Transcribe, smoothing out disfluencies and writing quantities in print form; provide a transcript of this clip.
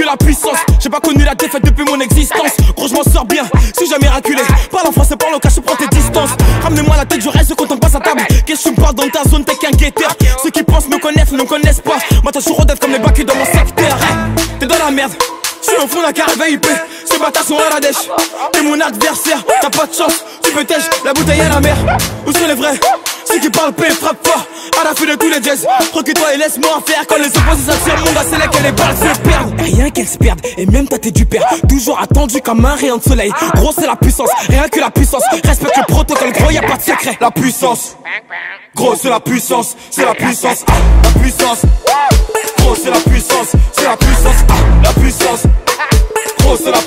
la puissance. J'ai pas connu la défaite depuis mon existence. Gros je m'en sors bien, si jamais miraculé. Parle en français, parle au cash, prends tes distances. Ramenez-moi la tête, je reste quand on passe à table. Qu'est-ce que tu me parles dans ta zone, t'es qu'un guetteur. Ceux qui pensent me connaissent, ne me connaissent pas. Moi t'as toujours rodé comme les bacs dans mon secteur. T'es dans la merde, je suis au fond d'un carré VIP. Ces bâtards sont à la dèche. T'es mon adversaire, t'as pas de chance. Tu peux tèche, la bouteille à la mer. Où sont les vrais? Ceux qui parlent paix, frappe fort. À la fin de tous les jazz, recule-toi et laisse-moi faire. Quand les opposés s'attirent, mon gars, c'est là que les balles se perdent. Rien qu'elles se perdent, et même toi t'es du père. Toujours attendu comme un rayon de soleil. Gros c'est la puissance, rien que la puissance. Respecte le protocole, gros y'a pas de secret. La puissance, gros c'est la puissance, c'est la puissance. La puissance, gros c'est la puissance, c'est la puissance. La puissance, gros c'est la